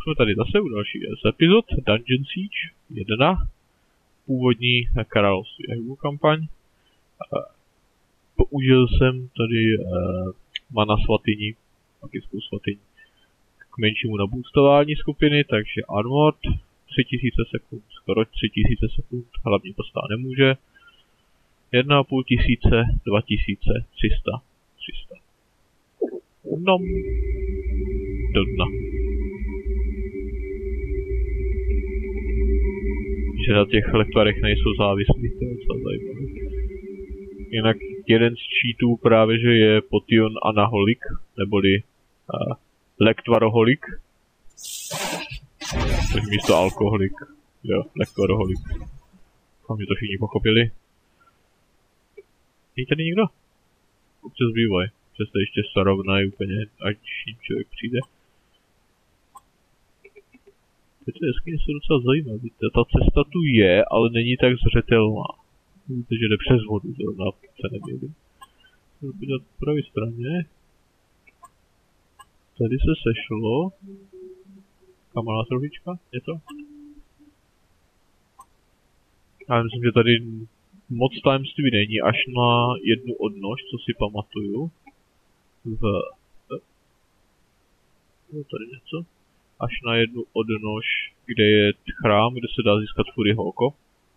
jsme tady zase u další epizod Dungeon Siege 1. Původní království Ehu kampaň. Použil jsem tady mana svatyni, magickou svatyni, k menšímu naboostování skupiny, takže Armored 3000 sekund, skoro 3000 sekund, hlavně to stát nemůže. 1500, 2000, 300. No, do dna. Že na těch lektorech nejsou závislí, to je docela zajímavé. Jinak jeden z cheatů právě, že je potion anaholic, neboli lektvaroholik. Takže místo alkoholik, jo, lektvaroholik. Doufám, že to všichni pochopili. Není tady nikdo? Občas bývaj, že se ještě starovnají úplně, ať ním člověk přijde. Tyto jeskyně jsou docela zajímavé, ta cesta tu je, ale není tak zřetelná. Víte, že jde přes vodu, zrovna se nevědím. Můžu podívat po pravé straně. Tady se sešlo. Kamalá trošička, je to? Já myslím, že tady moc tajemství není, až na jednu odnož, co si pamatuju. Je tady něco? Až na jednu odnož, kde je chrám, kde se dá získat Furyho oko.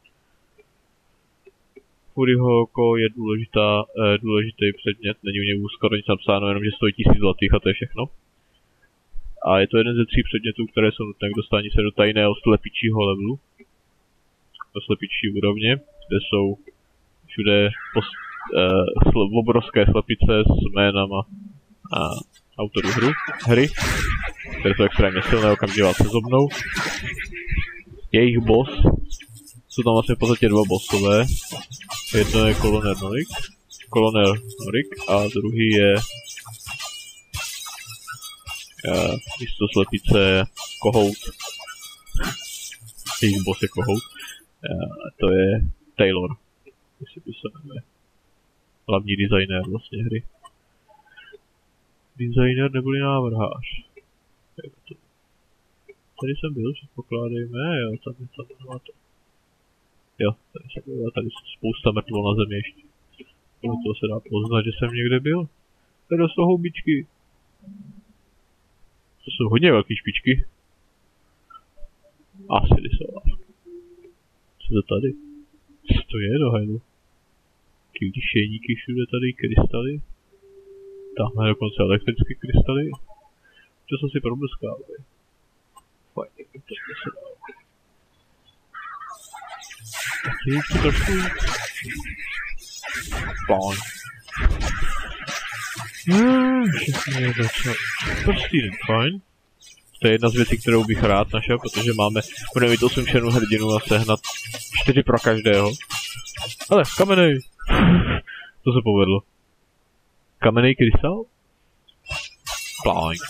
Furyho oko je důležitý předmět, není u něj skoro nic napsáno, jenom že stojí 1000 zlatých a to je všechno. A je to jeden ze 3 předmětů, které jsou nutné k dostání se do tajného slepičího levelu. Do slepičí úrovně, kde jsou všude obrovské slepice s jménama autorů hry, které jsou extrémně silné, okamžitě vás sezobnou. Jejich boss, jsou tam vlastně v podstatě 2 bossové. Jedno je Kolonel Norik a druhý je místo slepice Kohout. Jejich boss je Kohout. To je Taylor, jestli by se jmenuje. Hlavní designér vlastně hry. Designer neboli návrhář. Tady jsem byl, že pokládejme, jo, tam má to. Jo, tady jsem byl, tady spousta mrtvol na zemi ještě. Podle toho se dá poznat, že jsem někde byl. Tady jsou houbičky. To jsou hodně velký špičky. Asi lisová. Co to tady? Co to je do hajlu? Taký utišejníky všude tady, krystaly. Tamhle dokonce elektrické krystaly. To se si probleskávají. Fajn, to se dá. Taky ještě trošku. Fajn. Všechno je docela prostý, fajn. To je jedna z věcí, kterou bych rád našel, protože budeme mít 8 členů hrdinu a sehnat 4 pro každého. Ale, kamenej! To se povedlo. Kamenej krystal? Flying.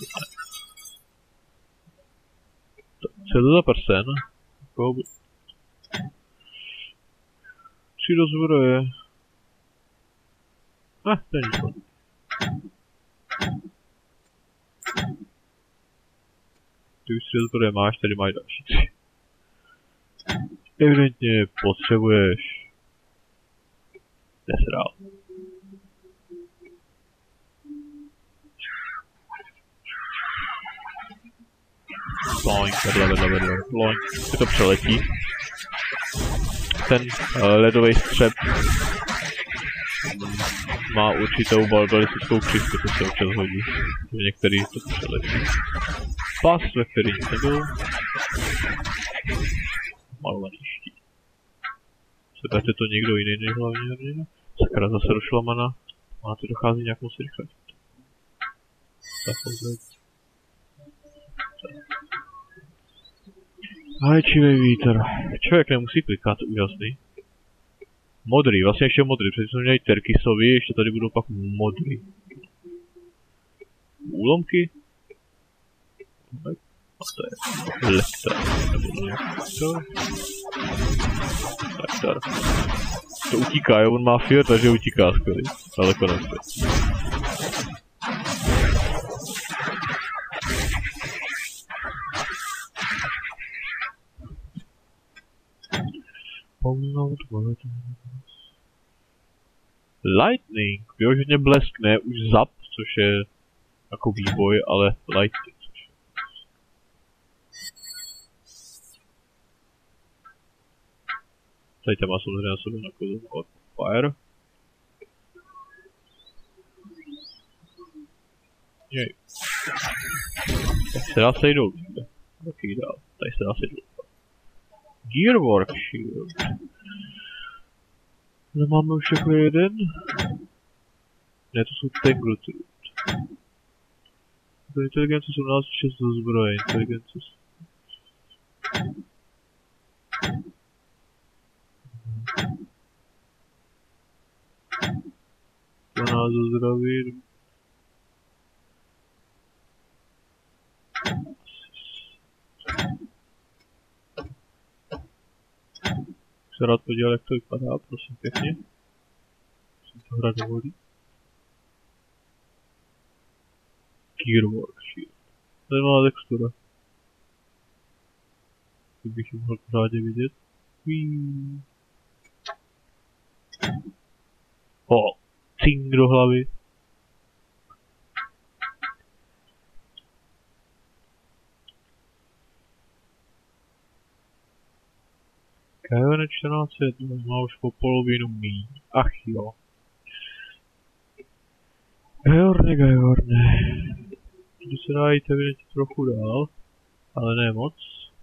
Co je to za prsen? 3 rozvoroje. To je nic. Ty už 3 rozvoroje máš, tady máš další 3. Evidentně potřebuješ nesrál. Loink, vedle, loink, se to přeletí. Ten ledový střep má určitou balistickou křivku, co se občas hodí. Některý to přeletí. Pas, ve který nic nebyl. Malovaný štít. Seberte to někdo jiný než hlavní hrdina? Sakra, zase došla mana. Má to dochází nějak moc rychle. Hajčivý vítr. Člověk nemusí klikat, úžasný. Modrý, vlastně ještě modrý, protože jsme měli Terkisovi, ještě tady budou pak modrý. Úlomky? A to je lektor, nebo lektor. To utíká, jo, on má fear, takže utíká skvělý. Daleko nechce. Lightning, vyloženě blesk, ne už zap, což je jako výboj, ale lightning. Tady tam má samozřejmě na sobě nakouzlovat fire. Jej. Tady se dá sejdou. Taky dál. Tady se dá sejdou. Gearwork Shield. Nemáme už jako jeden. Ne, to jsou Tangled Root. Inteligence 17, 6 do zbroje. Inteligence 12 do zdraví. Se rád podíval, jak to vypadá, prosím pěkně. Musím to hrát do vody. Gearwork Shield. Zajímavá textura. Kdybych ji mohl pořádně vidět. O, cink do hlavy. Kajone 1400, má už po polovinu míň. Ach jo. Gajorne. Tady se dá jít evidentně trochu dál, ale ne moc.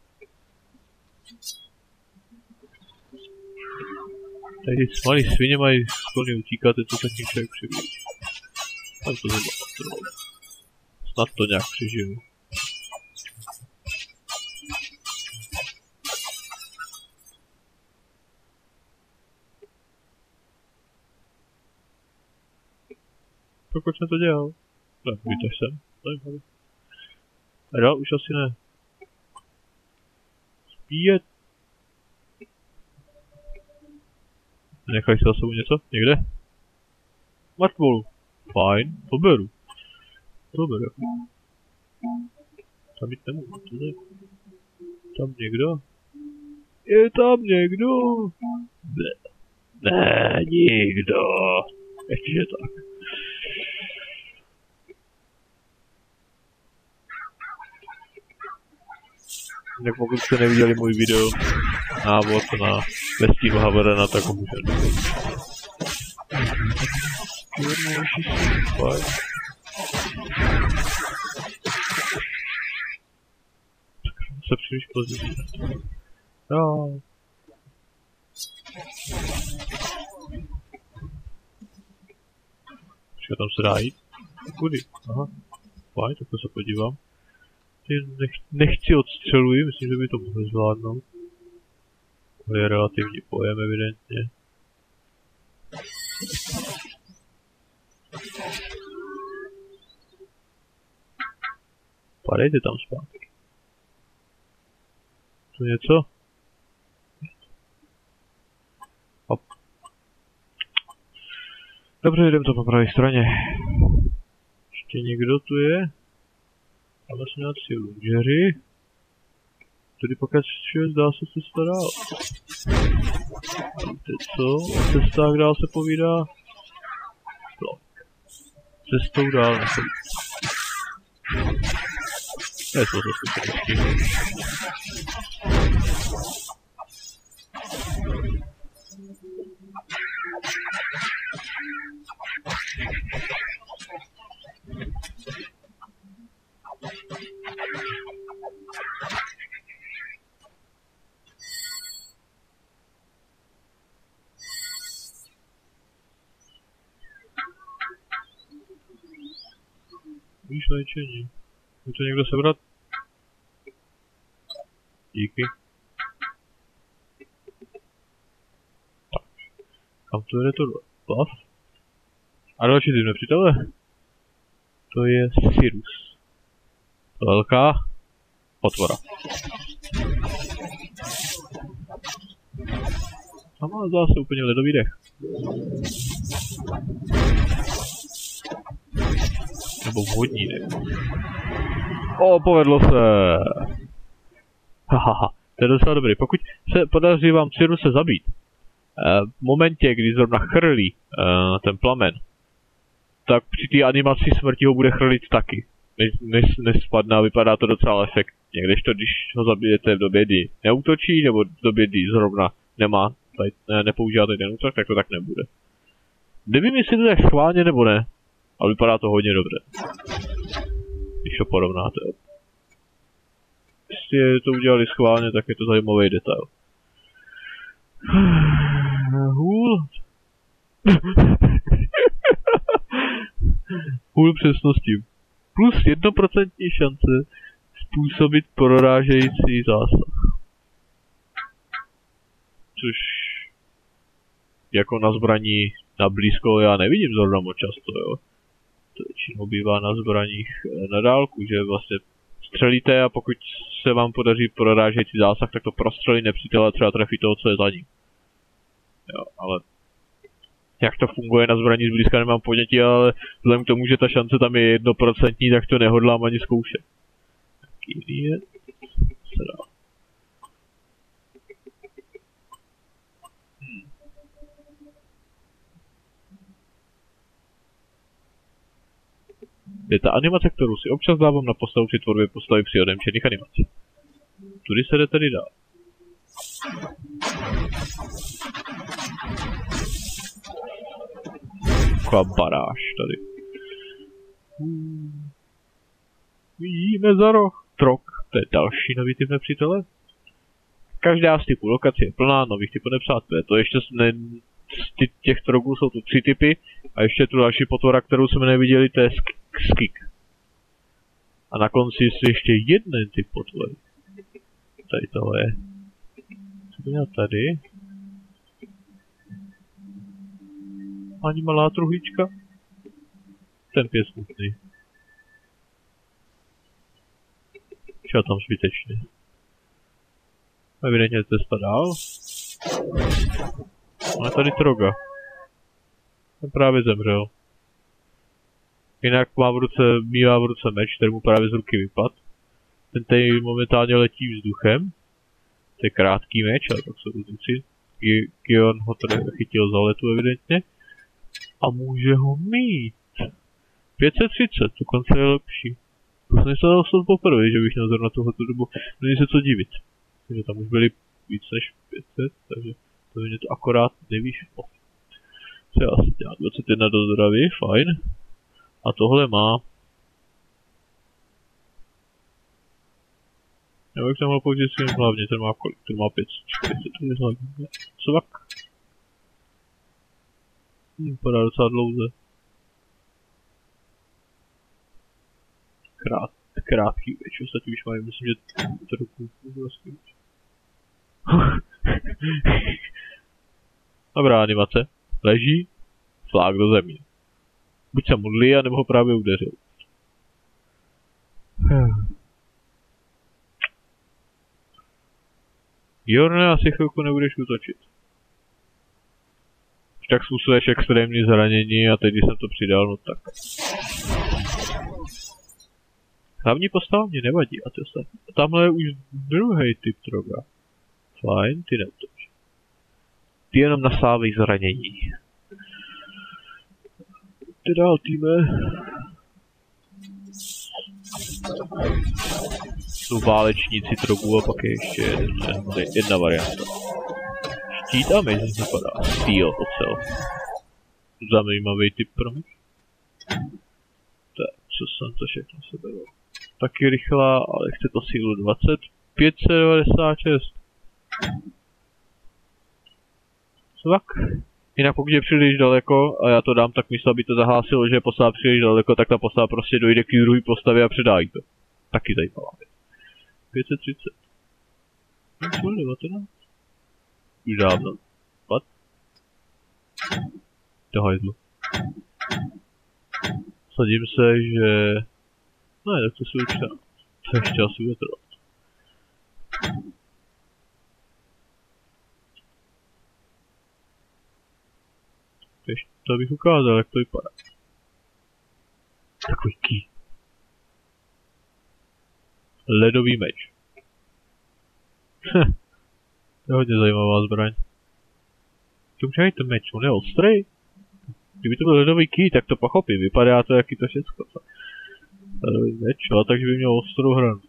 Tady ty malý svině mají sklony utíkat, je to taky člověk přiblíží. Tak to zabavat. Snad to nějak přežiju. Proč jsem to dělal? Ne, víte jsem. Zajímavý. A dál už asi ne. Spíjet. Nechaj si za sebou něco? Někde? Mrtvolu. Fajn, to beru. To beru. Tam jít nemůžu, to ne. Tam někdo? Je tam někdo? Ne, nikdo. Ještě tak. Tak pokud jste neviděli můj video návod na vestínu Haverena, tak ho můžete. Se příliš později. Jo. Počkej, tam se dá jít? Kudy? Aha. Fajn, takhle se podívám. Nechci odstřeluji, myslím, že by to mohli zvládnout. To je relativní pojem, evidentně. Padejte tam zpátky. Tu něco? Hop. Dobře, jdem to po pravé straně. Ještě někdo tu je? A vlastně nějací lungery. Tady pokračuje, zdá se cesta dál. Víte co? O cestách dál se povídá? Blok. Cestou dál nechodí. Ne, to zase zkušenosti. Víš léčení. Může to někdo sebrat? Díky. Tak. Kam to jde tohle? Plav? A další ty nepřítele? To je Sirus. To velká otvora. A má zase úplně ledový dech. Nebo vodní dech. O, povedlo se! Hahaha. To je docela dobrý. Pokud se podaří vám Cyruse zabít, v momentě, kdy zrovna chrlí ten plamen, tak při té animaci smrti ho bude chrlit taky. Než spadne a vypadá to docela efektně. Kdežto když ho zabijete v době, kdy neútočí, nebo v době, kdy zrovna nepoužívá ten útok, tak to tak nebude. Nevím, jestli to tak schválně nebo ne, ale vypadá to hodně dobře. Když to porovnáte. Jestli to udělali schválně, tak je to zajímavý detail. Hůl. Hůl přesnosti. Plus 1% šance způsobit prorážející zásah. Což jako na zbraní na blízko já nevidím zrovna moc často, jo. To většinou bývá na zbraních na dálku, že vlastně střelíte a pokud se vám podaří prorážející zásah, tak to prostřelí nepřítele a třeba trefí toho, co je za ním. Jo, ale jak to funguje na zbraní zblízka nemám ponětí, ale vzhledem k tomu, že ta šance tam je 1%, tak to nehodlám ani zkoušet. Jaký je? Se dá. Je ta animace, kterou si občas dávám na postavu při tvorbě postavy při odemčených animací. Tudy se jde tedy dál. Taková baráž tady. Vidíme za roh. Trok, to je další nový typ nepřítele. Každá z typů lokace je plná nových typů nepřátel. To ještě z těch troků jsou tu 3 typy a ještě tu další potvora, kterou jsme neviděli, to je skik. A na konci je ještě jeden typ potvory. Tady tohle je. Co to měl tady? Ani malá truhlička? Ten je smutný. Čo tam zbytečně? Evidentně cesta dál. Máme tady Troga. Ten právě zemřel. Jinak mívá v ruce meč, který mu právě z ruky vypad. Ten tady momentálně letí vzduchem. To je krátký meč, ale tak jsou různici. Gion ho tady chytil za letu evidentně. A může ho mít. 530, dokonce je lepší. To jsem se dostal poprvé, že bych měl zrovna tuhletu dobu. Není se co divit. Takže tam už byly víc než 500, takže to mě to akorát nevíš. Třeba asi dělá 21 do zdraví, fajn. A tohle má... Já bych tam mohl použít svým hlavně, ten má kolik? Ten má 540 hlavně. Svak. Vypadá docela dlouze. Krátký věč, ostatní už mají, myslím, že to ruku můžu rozkývat. Dobrá animace. Leží, flák do země. Buď se modlí, anebo ho právě udeřil. Jorne, asi chvilku nebudeš útočit. Tak způsobuješ extrémní zranění a teď, když jsem to přidal, no tak. Hlavní postava mě nevadí a ty ostatní. Tamhle je už druhý typ Troga. Fajn, ty neútoč. Ty jenom nasávej zranění. Ty dál, týme. Jsou válečníci Trogů a pak je ještě jedna varianta. Štít a mezi vypadá. Steel ocel. Zajímavý typ pro mě. Tak, co jsem to všechno seberal. Taky rychlá, ale chce to sílu 20. 596. Svak. Jinak pokud je příliš daleko a já to dám tak místo, aby to zahlásilo, že je postava příliš daleko, tak ta postava prostě dojde k druhé postavě a předá jí to. Taky zajímavá věc. 530. 19. Už dávno. What? Do hajzlu. Sadím se, že... Ne, tak to si určitě. To ještě asi bude trvat. Ještě to bych ukázal, jak to vypadá. Takový ký. Ledový meč. To je hodně zajímavá zbraň. To už ten meč, on je ostrý. Kdyby to byl ledový ký, tak to pochopím. Vypadá to jaký to všecko. Ledový meč, ale takže by měl ostrou hranu.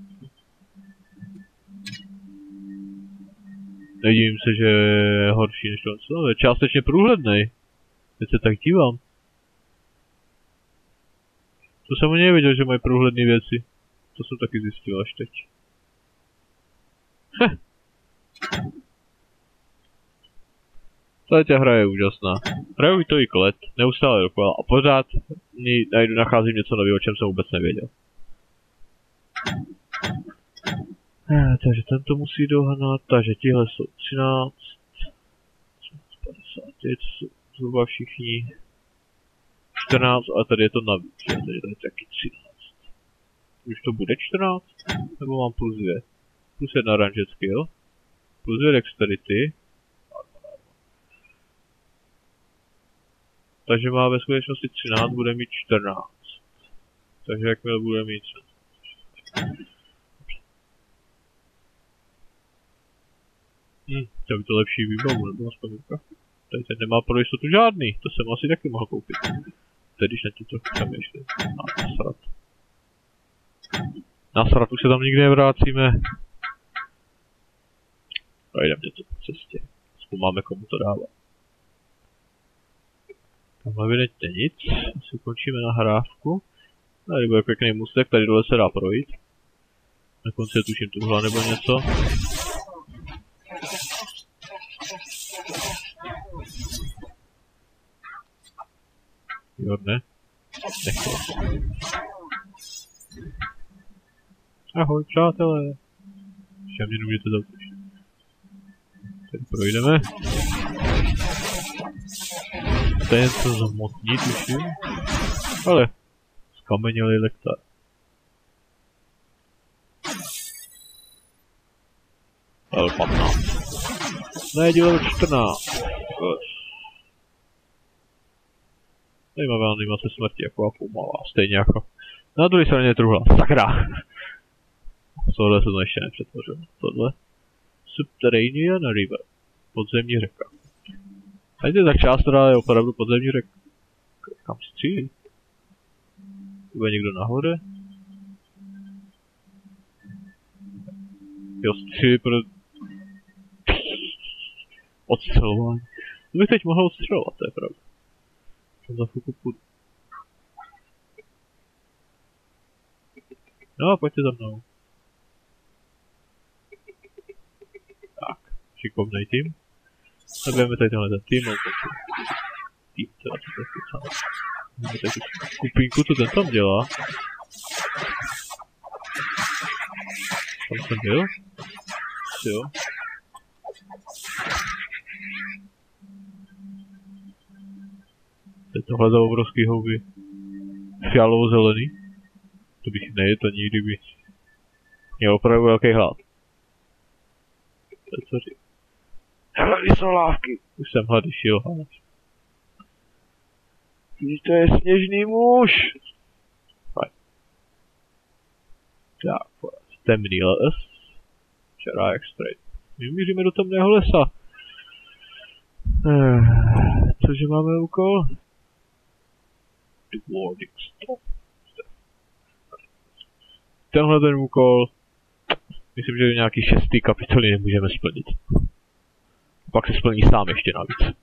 Nedivím se, že je horší než to. No, je částečně průhlednej. Teď se tak dívám. To jsem ani nevěděl, že mají průhledné věci. To jsem taky zjistil až teď. Ta hra je úžasná. Hraju to i let, neustále dokola a pořád nacházím něco nového, o čem jsem vůbec nevěděl. Takže tento musí dohnat, takže tihle jsou 13, 50, jsou zhruba všichni 14 a tady je to navíc, tady je taky 13. Už to bude 14? Nebo mám plus 2? Plus 1 range skill, plus 2 dexterity. Takže má ve skutečnosti 13, bude mít 14. Takže jakmile bude mít 13. To by to lepší výbavu, nebo aspoň ruka. Tady ten nemá pro jistotu žádný, to jsem asi taky mohl koupit. Teď když na to přemýšlím. Nasrat. Nasrat, už se tam nikdy nevrácíme. A jdem něco po cestě. Zkoumáme, komu to dává. Tamhle evidentně nic, asi končíme nahrávku. Tady bude pěkný můstek, tady dole se dá projít. Na konci je tuším tuhle nebo něco. Jo, ne? Nechtěl. Ahoj, přátelé. Všem mě můžete zautočit. Tady projdeme. To je něco zhmotní, tuším. Ale skamenělý lektar. Ale 15. Ne, dílo 14. Zajímavá animace smrti, jako a pomalá, stejně jako. Na druhé straně je truhla, sakra! Tohle jsem ještě nepřetvořil. Tohle. Subterranean River. Podzemní řeka. Tady tak část, která je opravdu podzemní řeka. Kam střílí? Bude někdo nahoře? Jo, střílí pro... Odstřelování. To bych teď mohl odstřelovat, to je pravda. Jsem za chvilku půjdu. No, pojďte za mnou. Tak, šikovnej tým. Zabijeme tady tenhle tým, tým teda to je sám. Máme tady tu skupinku, co ten tam dělá. Tam jsem byl? Jo. To je tohle za obrovský houby. Fialovo-zelený. To bych nejedl ani kdyby měl opravdu velký hlad. To je co říct. Hele, jsou lávky. Už jsem hlady šilhal. To je sněžný muž. Fajn. Tak, temný les. Včera jak straight. My míříme do temného lesa. Cože máme úkol? The warding stop. Tenhle ten úkol, myslím, že nějaký 6. kapitoly nemůžeme splnit. Pak se splní sám ještě navíc.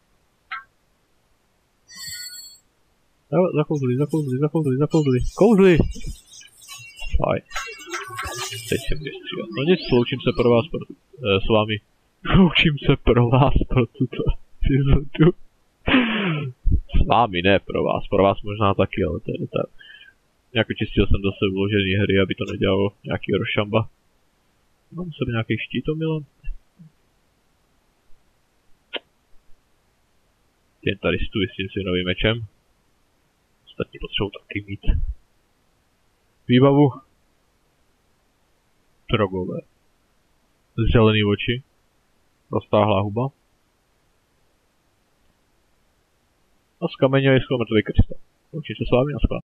Zakouzli. Kouzli! Fajn. Teď jsem vystřílel. No nic, sloučím se pro vás s vámi. Sloučím se pro vás pro tuto epizodu. S vámi, ne pro vás. Pro vás možná taky, ale to je detail. Jako čistil jsem zase uložený hry, aby to nedělalo nějaký rozšamba. Mám sebe nějaký štítomilem? Jen tady stůj si novým mečem. Ostatní potřebují taky mít. Výbavu. Drogové. Zelený oči. Roztáhlá huba. A skamenělý sklo mrtvý krystal. Učím se s vámi na